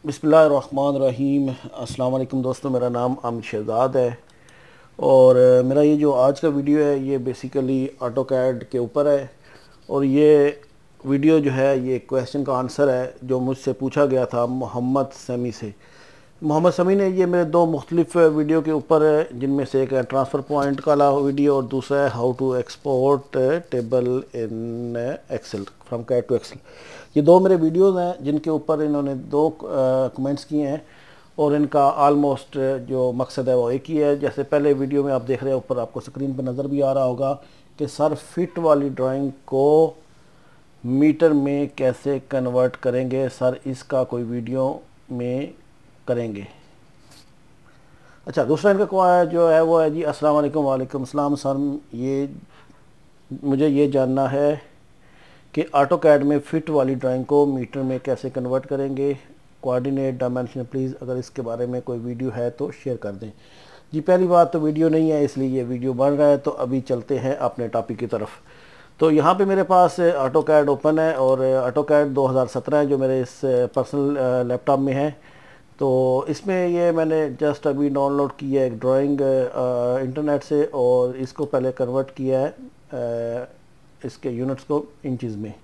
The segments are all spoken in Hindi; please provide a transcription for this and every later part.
बिस्मिल्लाहिर्रहमानिर्रहीम। अस्सलाम वालेकुम दोस्तों, मेरा नाम आमिर शहज़ाद है और मेरा ये जो आज का वीडियो है ये बेसिकली ऑटो कैड के ऊपर है। और ये वीडियो जो है ये क्वेश्चन का आंसर है जो मुझसे पूछा गया था मोहम्मद समी से। मोहम्मद समी ने ये मेरे दो मुख्तलिफ वीडियो के ऊपर है, जिनमें से एक है ट्रांसफ़र पॉइंट वाला वीडियो और दूसरा है how to export table in Excel from CAD to Excel. ये दो मेरे वीडियोस हैं जिनके ऊपर इन्होंने दो कमेंट्स किए हैं और इनका आलमोस्ट जो मकसद है वो एक ही है। जैसे पहले वीडियो में आप देख रहे हैं, ऊपर आपको स्क्रीन पर नज़र भी आ रहा होगा कि सर फिट वाली ड्राइंग को मीटर में कैसे कन्वर्ट करेंगे सर, इसका कोई वीडियो में करेंगे। अच्छा, दूसरा इनका जो है वो है जी अस्सलाम वालेकुम। वालेकुम सलाम सर, ये मुझे ये जानना है कि ऑटो कैड में फ़िट वाली ड्राइंग को मीटर में कैसे कन्वर्ट करेंगे, कोऑर्डिनेट डायमेंशन प्लीज़, अगर इसके बारे में कोई वीडियो है तो शेयर कर दें। जी पहली बात तो वीडियो नहीं है, इसलिए ये वीडियो बन रहा है। तो अभी चलते हैं अपने टॉपिक की तरफ। तो यहाँ पे मेरे पास ऑटो कैड ओपन है और ऑटो कैड 2017 है जो मेरे इस पर्सनल लैपटॉप में है। तो इसमें ये मैंने जस्ट अभी डाउनलोड की है एक ड्राइंग इंटरनेट से और इसको पहले कन्वर्ट किया है इसके यूनिट्स को इंचज़ में,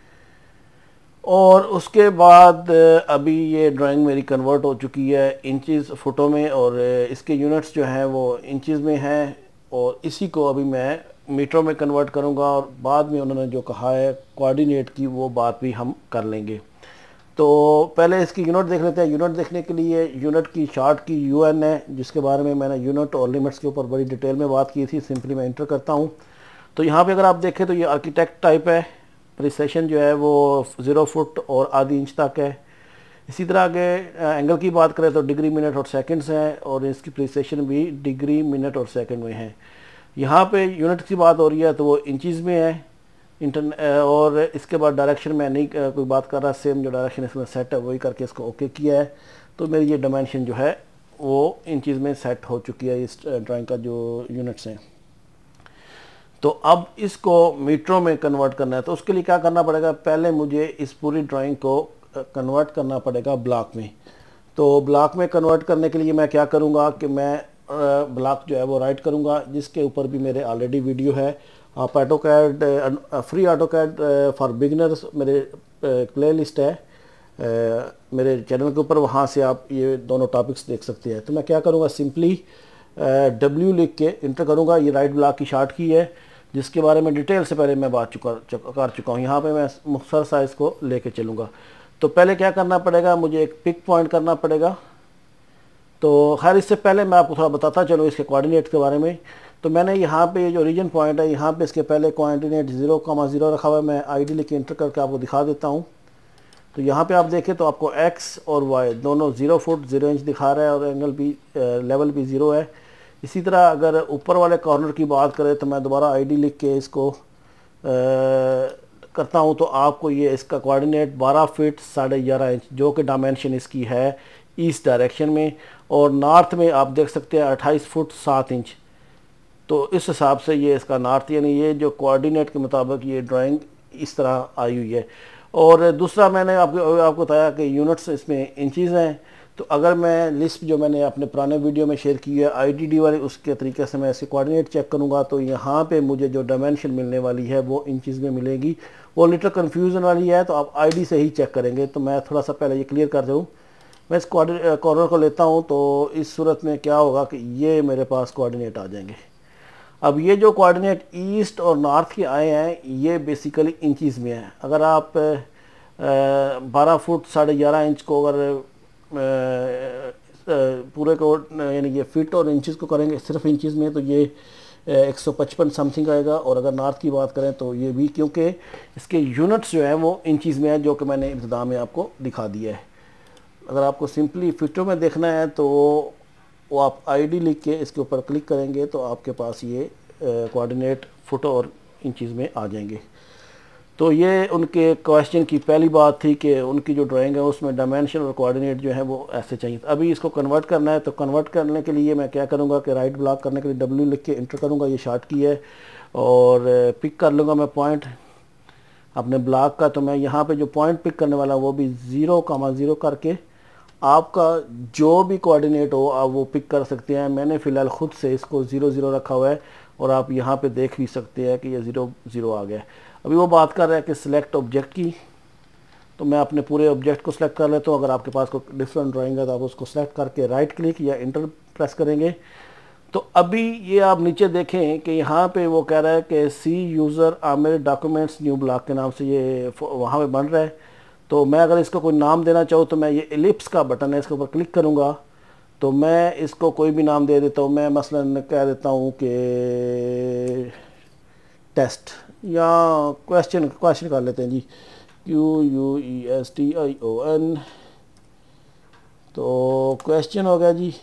और उसके बाद अभी ये ड्राइंग मेरी कन्वर्ट हो चुकी है इंचज़ फुटों में और इसके यूनिट्स जो हैं वो इंचज़ में हैं। और इसी को अभी मैं मीटरों में कन्वर्ट करूंगा और बाद में उन्होंने जो कहा है कोऑर्डिनेट की वो बात भी हम कर लेंगे। तो पहले इसकी यूनिट देख लेते हैं। यूनिट देखने के लिए यूनिट की शार्ट की यूएन है, जिसके बारे में मैंने यूनिट और लिमिट्स के ऊपर बड़ी डिटेल में बात की थी। सिंपली मैं इंटर करता हूँ तो यहाँ पे अगर आप देखें तो ये आर्किटेक्ट टाइप है। प्रिसेशन जो है वो 0 फुट और आधी इंच तक है। इसी तरह के एंगल की बात करें तो डिग्री मिनट और सेकंड्स हैं और इसकी प्रिसेशन भी डिग्री मिनट और सेकंड में है। यहाँ पे यूनिट की बात हो रही है तो वो इंचज़ में है और इसके बाद डायरेक्शन में नहीं कोई बात कर रहा, सेम जो डायरेक्शन इसमें सेट है वही करके इसको ओके किया है। तो मेरी ये डायमेंशन जो है वो इंचज़ में सेट हो चुकी है इस ड्राइंग का जो यूनिट्स हैं। तो अब इसको मीटरों में कन्वर्ट करना है तो उसके लिए क्या करना पड़ेगा, पहले मुझे इस पूरी ड्राइंग को कन्वर्ट करना पड़ेगा ब्लॉक में। तो ब्लॉक में कन्वर्ट करने के लिए मैं क्या करूँगा कि मैं ब्लॉक जो है वो राइट करूँगा, जिसके ऊपर भी मेरे ऑलरेडी वीडियो है। आप AutoCAD free AutoCAD for beginners मेरे प्ले लिस्ट है मेरे चैनल के ऊपर, वहाँ से आप ये दोनों टॉपिक्स देख सकते हैं। तो मैं क्या करूँगा, सिंपली W लिख के इंटर करूँगा। ये राइट ब्लॉक की शार्ट की है जिसके बारे में डिटेल से पहले मैं बात कर चुका हूँ। यहाँ पे मैं मुख्तसर सा इसको लेके चलूँगा। तो पहले क्या करना पड़ेगा, मुझे एक पिक पॉइंट करना पड़ेगा। तो खैर इससे पहले मैं आपको थोड़ा बताता चलूँ इसके कोऑर्डिनेट के बारे में। तो मैंने यहाँ पे ये जो रीजन पॉइंट है यहाँ पे इसके पहले कोऑर्डिनेट 0,0 रखा हुआ है। मैं ID लिख के इंटर करके आपको दिखा देता हूँ। तो यहाँ पे आप देखें तो आपको X और Y दोनों 0 फुट 0 इंच दिखा रहा है और एंगल भी लेवल भी 0 है। इसी तरह अगर ऊपर वाले कॉर्नर की बात करें तो मैं दोबारा ID लिख के इसको करता हूँ तो आपको ये इसका कोऑर्डिनेट 12 फीट 11.5 इंच जो कि डायमेंशन इसकी है ईस्ट डायरेक्शन में, और नॉर्थ में आप देख सकते हैं 28 फुट 7 इंच। तो इस हिसाब से ये इसका नॉर्थ, यानी ये जो कोऑर्डिनेट के मुताबिक ये ड्राइंग इस तरह आई हुई है। और दूसरा मैंने आपको बताया कि यूनिट्स इसमें इंचज़ हैं। तो अगर मैं लिस्ट जो मैंने अपने पुराने वीडियो में शेयर की है IDD वाली, उसके तरीके से मैं इसके कोऑर्डिनेट चेक करूँगा तो यहाँ पे मुझे जो डायमेंशन मिलने वाली है वो इंचज़ में मिलेगी। वो लिटिल कन्फ्यूज़न वाली है तो आप ID से ही चेक करेंगे। तो मैं थोड़ा सा पहले ये क्लियर कर दूँ। मैं इस कॉर्नर को लेता हूँ तो इस सूरत में क्या होगा कि ये मेरे पास कोऑर्डिनेट आ जाएंगे। अब ये जो कोऑर्डिनेट ईस्ट और नॉर्थ के आए हैं ये बेसिकली इंचज़ में है। अगर आप 12 फुट 11.5 इंच को अगर पूरे को यानी ये फिट और इंचज़ को करेंगे सिर्फ इंचज़ में तो ये 155 समथिंग आएगा। और अगर नॉर्थ की बात करें तो ये भी, क्योंकि इसके यूनिट्स जो हैं वो इंचज़ में है जो कि मैंने इब्तिदा में आपको दिखा दिया है। अगर आपको सिंपली फिटों में देखना है तो वो आप ID लिख के इसके ऊपर क्लिक करेंगे तो आपके पास ये कोऑर्डिनेट फुटों और इंचज़ में आ जाएंगे। तो ये उनके क्वेश्चन की पहली बात थी कि उनकी जो ड्राइंग है उसमें डायमेंशन और कोऑर्डिनेट जो है वो ऐसे चाहिए। अभी इसको कन्वर्ट करना है तो कन्वर्ट करने के लिए मैं क्या करूँगा कि राइट ब्लॉक करने के लिए W लिख के इंटर करूँगा। ये शार्ट की है और पिक कर लूँगा मैं पॉइंट अपने ब्लॉक का। तो मैं यहाँ पे जो पॉइंट पिक करने वाला वो भी 0,0 करके आपका जो भी कोऑर्डिनेट हो आप वो पिक कर सकते हैं। मैंने फ़िलहाल ख़ुद से इसको 0 0 रखा हुआ है और आप यहाँ पे देख भी सकते हैं कि ये 0 0 आ गया है। अभी वो बात कर रहा है कि सिलेक्ट ऑब्जेक्ट की, तो मैं अपने पूरे ऑब्जेक्ट को सिलेक्ट कर लेता हूँ। अगर आपके पास कोई डिफरेंट ड्राइंग है तो आप उसको सिलेक्ट करके राइट क्लिक या इंटर प्रेस करेंगे। तो अभी ये आप नीचे देखें कि यहाँ पे वो कह रहा है कि C user Aamir documents new block के नाम से ये वहाँ पे बन रहा है। तो मैं अगर इसको कोई नाम देना चाहूँ तो मैं ये एलिप्स का बटन है, इसके ऊपर क्लिक करूँगा तो मैं इसको कोई भी नाम दे देता हूँ। मैं मसलन कह देता हूँ कि टेस्ट या क्वेश्चन कर लेते हैं जी, QUESTION। तो क्वेश्चन हो गया जी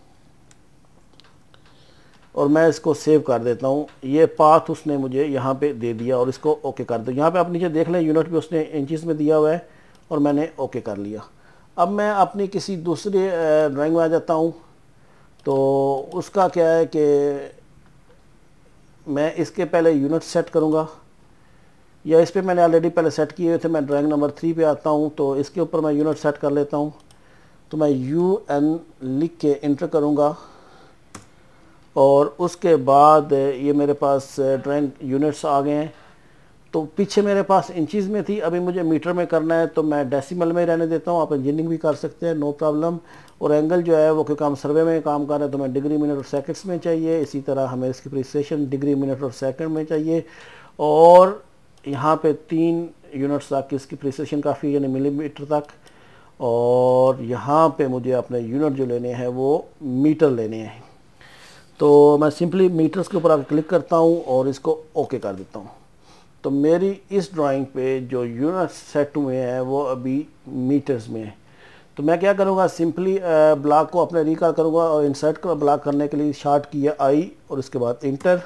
और मैं इसको सेव कर देता हूँ। ये पाथ उसने मुझे यहाँ पे दे दिया और इसको ओके कर दो। यहाँ पे आप नीचे देख लें यूनिट भी उसने इंचेस में दिया हुआ है और मैंने ओके कर लिया। अब मैं अपनी किसी दूसरे ड्राइंग में आ जाता हूँ। तो उसका क्या है कि मैं इसके पहले यूनिट सेट करूँगा, या इस पर मैंने ऑलरेडी पहले सेट किए हुए थे। मैं ड्राइंग नंबर 3 पे आता हूँ तो इसके ऊपर मैं यूनिट सेट कर लेता हूँ। तो मैं UN लिख के इंटर करूँगा और उसके बाद ये मेरे पास ड्राइंग यूनिट्स आ गए हैं। तो पीछे मेरे पास इंचज़ में थी, अभी मुझे मीटर में करना है तो मैं डेसिमल में रहने देता हूँ। आप इंजीनियरिंग भी कर सकते हैं, नो प्रॉब्लम। और एंगल जो है वो, क्योंकि हम सर्वे में काम कर रहे हैं तो मैं डिग्री मिनट और सेकंड्स में चाहिए। इसी तरह हमें इसकी प्रिसिशन डिग्री मिनट और सेकंड में चाहिए। और यहाँ पे 3 यूनिट्स तक इसकी प्रिसिशन काफ़ी, यानी मिलीमीटर तक। और यहाँ पे मुझे अपने यूनिट जो लेने हैं वो मीटर लेने हैं। तो मैं सिंपली मीटर्स के ऊपर आकर क्लिक करता हूँ और इसको ओके कर देता हूँ। तो मेरी इस ड्राइंग पे जो यूनिट सेट हुए हैं वो अभी मीटर्स में है। तो मैं क्या करूँगा, सिंपली ब्लॉक को अपने रिकॉल करूँगा और इंसर्ट का ब्लॉक करने के लिए शॉर्ट किया आई और उसके बाद इंटर।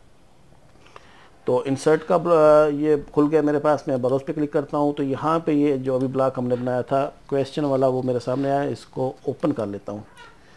तो इंसर्ट का ये खुल गया मेरे पास। मैं बरोज पे क्लिक करता हूँ तो यहाँ पे ये जो अभी ब्लॉक हमने बनाया था क्वेश्चन वाला वो मेरे सामने आया। इसको ओपन कर लेता हूँ।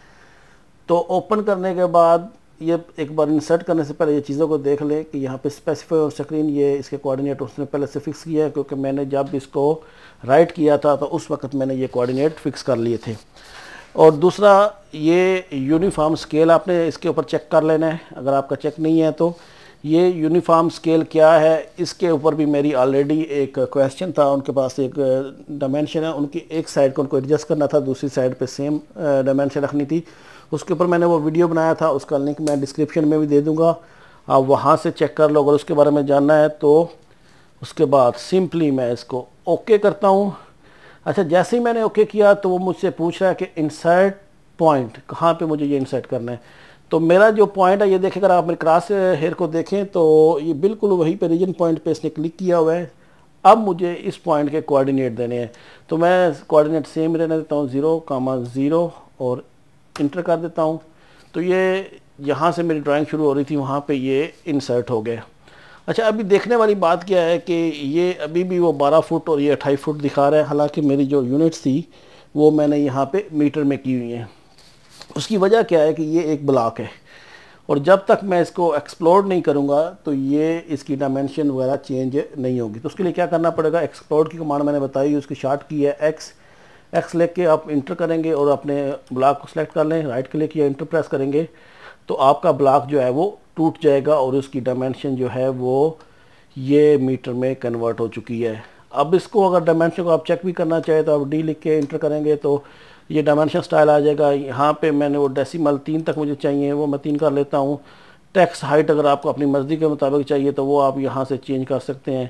तो ओपन करने के बाद ये एक बार इंसर्ट करने से पहले ये चीज़ों को देख लें कि यहाँ पे स्पेसिफाई ऑन स्क्रीन, ये इसके कोऑर्डिनेट उसने पहले से फिक्स किया है, क्योंकि मैंने जब इसको राइट किया था तो उस वक्त मैंने ये कोऑर्डिनेट फिक्स कर लिए थे। और दूसरा, ये यूनिफॉर्म स्केल आपने इसके ऊपर चेक कर लेना है। अगर आपका चेक नहीं है तो ये यूनिफॉर्म स्केल क्या है, इसके ऊपर भी मेरी ऑलरेडी एक क्वेश्चन था। उनके पास एक डायमेंशन है, उनकी एक साइड को उनको एडजस्ट करना था, दूसरी साइड पे सेम डायमेंशन रखनी थी। उसके ऊपर मैंने वो वीडियो बनाया था, उसका लिंक मैं डिस्क्रिप्शन में भी दे दूंगा, आप वहाँ से चेक कर लो अगर उसके बारे में जानना है तो। उसके बाद सिंपली मैं इसको ओके करता हूँ। अच्छा, जैसे ही मैंने ओके किया तो वो मुझसे पूछ रहा है कि इंसर्ट पॉइंट कहाँ पे मुझे ये इंसर्ट करना है। तो मेरा जो पॉइंट है ये देखें, अगर आप मेरे क्रॉस हेयर को देखें तो ये बिल्कुल वहीं पे रीजन पॉइंट पे इसने क्लिक किया हुआ है। अब मुझे इस पॉइंट के कोऑर्डिनेट देने हैं तो मैं कोऑर्डिनेट सेम रहने देता हूँ, 0,0 और इंटर कर देता हूँ। तो ये यहाँ से मेरी ड्राइंग शुरू हो रही थी वहाँ पे ये इंसर्ट हो गया। अच्छा, अभी देखने वाली बात क्या है कि ये अभी भी वो 12 फुट और ये 28 फुट दिखा रहा है, हालांकि मेरी जो यूनिट्स थी वो मैंने यहाँ पे मीटर में की हुई हैं। उसकी वजह क्या है कि ये एक ब्लॉक है और जब तक मैं इसको एक्सप्लोर नहीं करूँगा तो ये इसकी डायमेंशन वगैरह चेंज नहीं होगी। तो उसके लिए क्या करना पड़ेगा, एक्सप्लोर की कमांड मैंने बताई, उसकी शॉर्ट की है एक्स लेके आप इंटर करेंगे और अपने ब्लॉक को सिलेक्ट कर लें, राइट क्लिक या इंटर प्रेस करेंगे तो आपका ब्लॉक जो है वो टूट जाएगा और उसकी डायमेंशन जो है वो ये मीटर में कन्वर्ट हो चुकी है। अब इसको अगर डायमेंशन को आप चेक भी करना चाहे तो आप डी लिख के इंटर करेंगे तो ये डायमेंशन स्टाइल आ जाएगा। यहाँ पे मैंने वो डेसिमल 3 तक मुझे चाहिए, वो मैं 3 कर लेता हूँ। टेक्स्ट हाइट अगर आपको अपनी मर्ज़ी के मुताबिक चाहिए तो वो आप यहाँ से चेंज कर सकते हैं,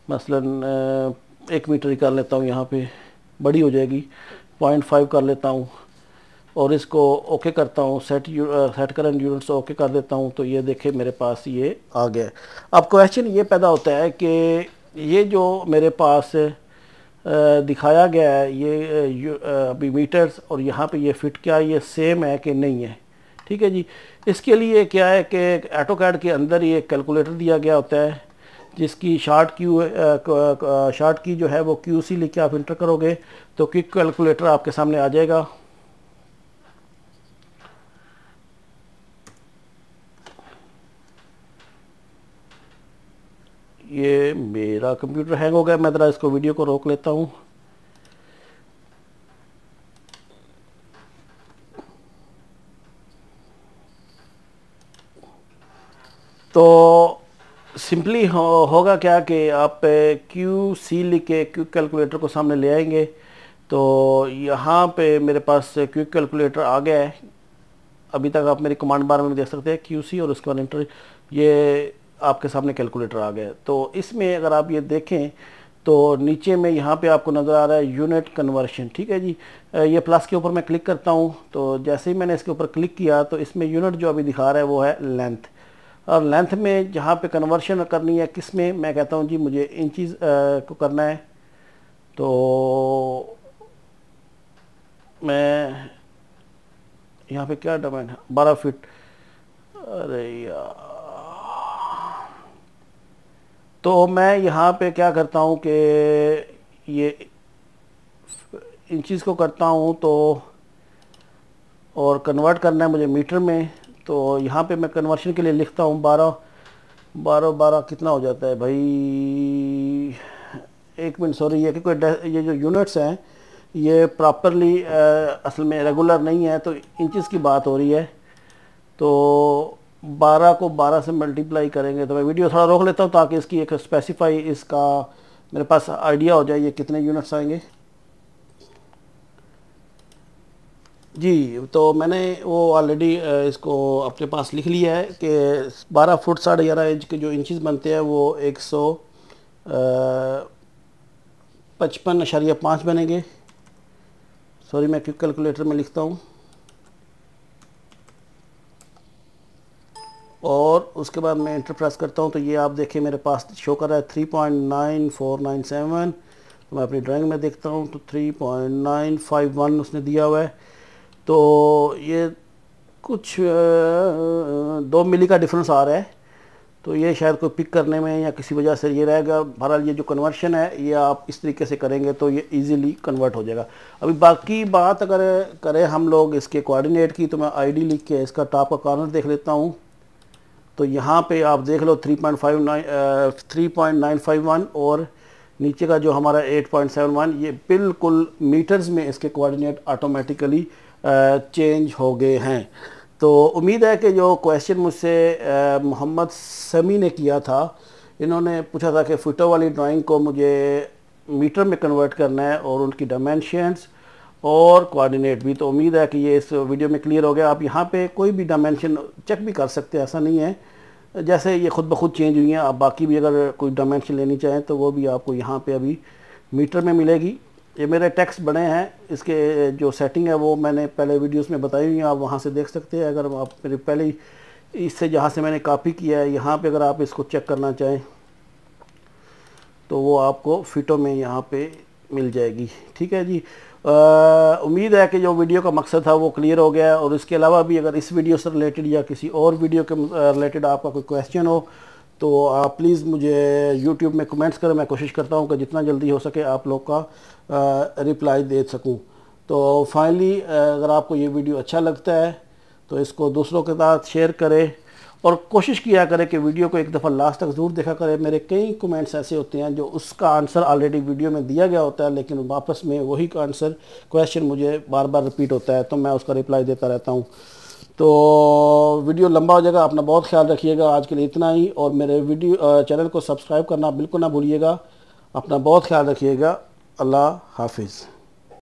मसलन 1 मीटर ही कर लेता हूँ, यहाँ पे बड़ी हो जाएगी, 0.5 कर लेता हूँ और इसको ओके करता हूँ। सेट करंट यूनिट्स ओके कर देता हूँ तो ये देखे मेरे पास ये आ गया। अब क्वेश्चन ये पैदा होता है कि ये जो मेरे पास दिखाया गया है ये अभी मीटर्स और यहाँ पे ये फिट, क्या ये सेम है कि नहीं है। ठीक है जी, इसके लिए क्या है कि ऑटोकैड के अंदर ये कैलकुलेटर दिया गया होता है जिसकी शॉर्ट की जो है वो QC लिख के आप इंटर करोगे तो क्विक कैलकुलेटर आपके सामने आ जाएगा। ये मेरा कंप्यूटर हैंग हो गया, मैं ज़रा इसको वीडियो को रोक लेता हूँ। तो सिंपली होगा क्या कि आप क्यू सी लिख के क्विक कैलकुलेटर को सामने ले आएंगे। तो यहाँ पे मेरे पास क्विक कैलकुलेटर आ गया है। अभी तक आप मेरी कमांड बार में देख सकते हैं क्यू सी और उसके बाद इंटर, ये आपके सामने कैलकुलेटर आ गया है। तो इसमें अगर आप ये देखें तो नीचे में यहाँ पे आपको नज़र आ रहा है यूनिट कन्वर्शन, ठीक है जी। ये प्लस के ऊपर मैं क्लिक करता हूँ, तो जैसे ही मैंने इसके ऊपर क्लिक किया तो इसमें यूनिट जो अभी दिखा रहा है वो है लेंथ। और लेंथ में जहाँ पे कन्वर्शन करनी है किस में, मैं कहता हूँ जी मुझे इंचज़ को करना है। तो मैं यहाँ पे क्या डोमेन है 12 फीट, अरे यार। तो मैं यहाँ पे क्या करता हूँ कि ये इंचज़ को करता हूँ, तो और कन्वर्ट करना है मुझे मीटर में। तो यहाँ पे मैं कन्वर्शन के लिए लिखता हूँ 12 12 12 कितना हो जाता है भाई, एक मिनट सॉरी, ये क्योंकि ये जो यूनिट्स हैं ये प्रॉपरली असल में रेगुलर नहीं है, तो इंचज़ की बात हो रही है। तो 12 को 12 से मल्टीप्लाई करेंगे। तो मैं वीडियो थोड़ा रोक लेता हूँ ताकि इसकी एक स्पेसिफाई इसका मेरे पास आइडिया हो जाए ये कितने यूनिट्स आएंगे जी। तो मैंने वो ऑलरेडी इसको अपने पास लिख लिया है कि 12 फुट 11.5 इंच के जो इंचज़ बनते हैं वो 155.5 बनेंगे। सॉरी मैं क्विक कैलकुलेटर में लिखता हूँ, और उसके बाद मैं इंटर प्रेस करता हूँ। तो ये आप देखें मेरे पास शो कर रहा है 3.9497। तो मैं अपनी ड्राइंग में देखता हूँ तो 3.951 उसने दिया हुआ है। तो ये कुछ 2 मिली का डिफरेंस आ रहा है। तो ये शायद कोई पिक करने में या किसी वजह से ये रहेगा। बहरहाल ये जो कन्वर्शन है ये आप इस तरीके से करेंगे तो ये इजीली कन्वर्ट हो जाएगा। अभी बाकी बात अगर करें हम लोग इसके कोऑर्डिनेट की, तो मैं आईडी लिख के इसका टॉप का कॉर्नर देख लेता हूँ। तो यहाँ पे आप देख लो 3.951 और नीचे का जो हमारा 8.71, ये बिल्कुल मीटर्स में इसके कोऑर्डिनेट ऑटोमेटिकली चेंज हो गए हैं। तो उम्मीद है कि जो क्वेश्चन मुझसे मोहम्मद समी ने किया था, इन्होंने पूछा था कि फुटो वाली ड्राइंग को मुझे मीटर में कन्वर्ट करना है और उनकी डायमेंशंस और कोऑर्डिनेट भी। तो उम्मीद है कि ये इस वीडियो में क्लियर हो गया। आप यहाँ पे कोई भी डायमेंशन चेक भी कर सकते हैं, ऐसा नहीं है, जैसे ये खुद ब खुद चेंज हुई हैं। आप बाकी भी अगर कोई डायमेंशन लेनी चाहें तो वो भी आपको यहाँ पे अभी मीटर में मिलेगी। ये मेरे टेक्स्ट बने हैं, इसके जो सेटिंग है वो मैंने पहले वीडियोस में बताई हुई है, आप वहाँ से देख सकते हैं। अगर आप मेरे पहले इससे जहाँ से मैंने कॉपी किया है यहाँ पे अगर आप इसको चेक करना चाहें तो वो आपको फिटो में यहाँ पे मिल जाएगी, ठीक है जी। उम्मीद है कि जो वीडियो का मकसद था वो क्लियर हो गया है। और इसके अलावा भी अगर इस वीडियो से रिलेटेड या किसी और वीडियो के रिलेटेड आपका कोई क्वेश्चन हो तो आप प्लीज़ मुझे YouTube में कमेंट्स करें। मैं कोशिश करता हूँ कि जितना जल्दी हो सके आप लोग का रिप्लाई दे सकूँ। तो फाइनली अगर आपको ये वीडियो अच्छा लगता है तो इसको दूसरों के साथ शेयर करें और कोशिश किया करें कि वीडियो को एक दफ़ा लास्ट तक ज़रूर देखा करें। मेरे कई कमेंट्स ऐसे होते हैं जो उसका आंसर ऑलरेडी वीडियो में दिया गया होता है, लेकिन वापस में वही का आंसर क्वेश्चन मुझे बार बार रिपीट होता है, तो मैं उसका रिप्लाई देता रहता हूँ। तो वीडियो लंबा हो जाएगा, अपना बहुत ख्याल रखिएगा। आज के लिए इतना ही, और मेरे वीडियो चैनल को सब्सक्राइब करना बिल्कुल ना भूलिएगा। अपना बहुत ख्याल रखिएगा। अल्लाह हाफिज़।